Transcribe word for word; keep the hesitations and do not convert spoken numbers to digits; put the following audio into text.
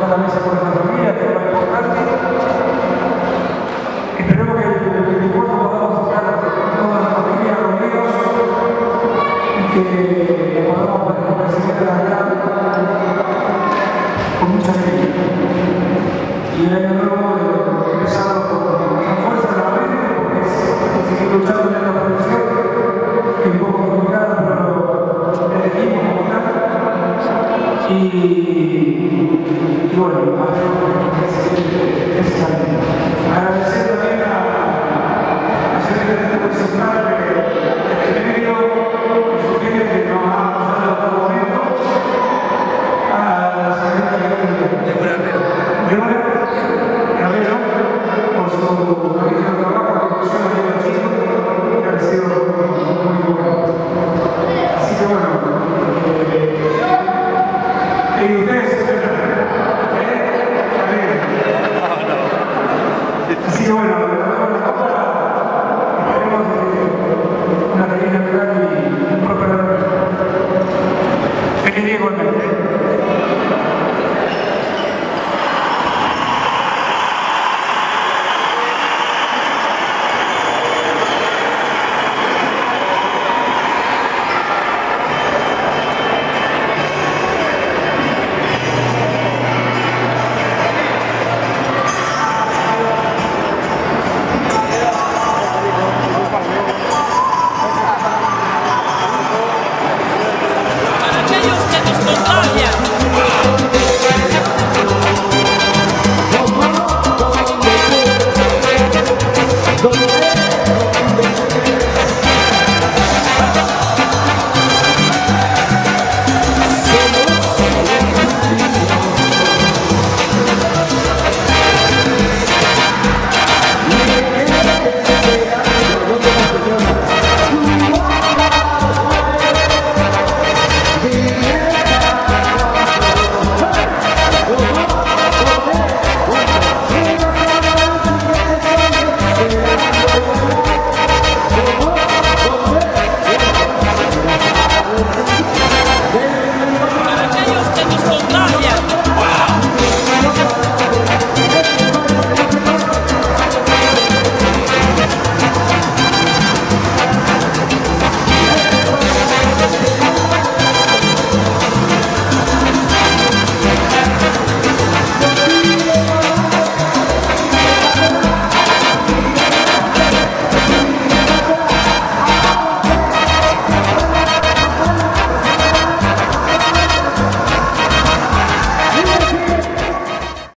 toda la mesa con nuestra familia, que es lo más importante. Esperemos que el veinticuatro podamos estar toda la familia reunidos y que podamos recibir la Navidad con mucha alegría. Y el año nuevo empezado con fuerza nuevamente, porque es seguir luchando en esta profesión, que es un poco complicada, pero elegimos como tal. Y, y bueno, es también. Agradecer también a la Secretaría Central